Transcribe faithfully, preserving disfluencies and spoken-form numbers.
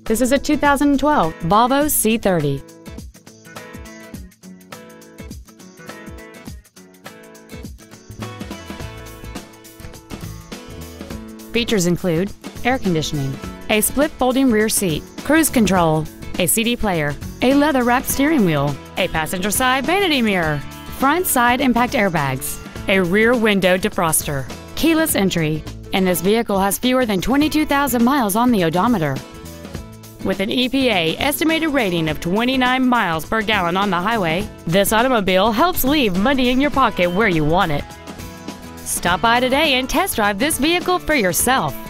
This is a two thousand twelve Volvo C thirty. Features include air conditioning, a split folding rear seat, cruise control, a C D player, a leather-wrapped steering wheel, a passenger side vanity mirror, front side impact airbags, a rear window defroster, keyless entry, and this vehicle has fewer than twenty-two thousand miles on the odometer. With an E P A estimated rating of twenty-nine miles per gallon on the highway, this automobile helps leave money in your pocket where you want it. Stop by today and test drive this vehicle for yourself.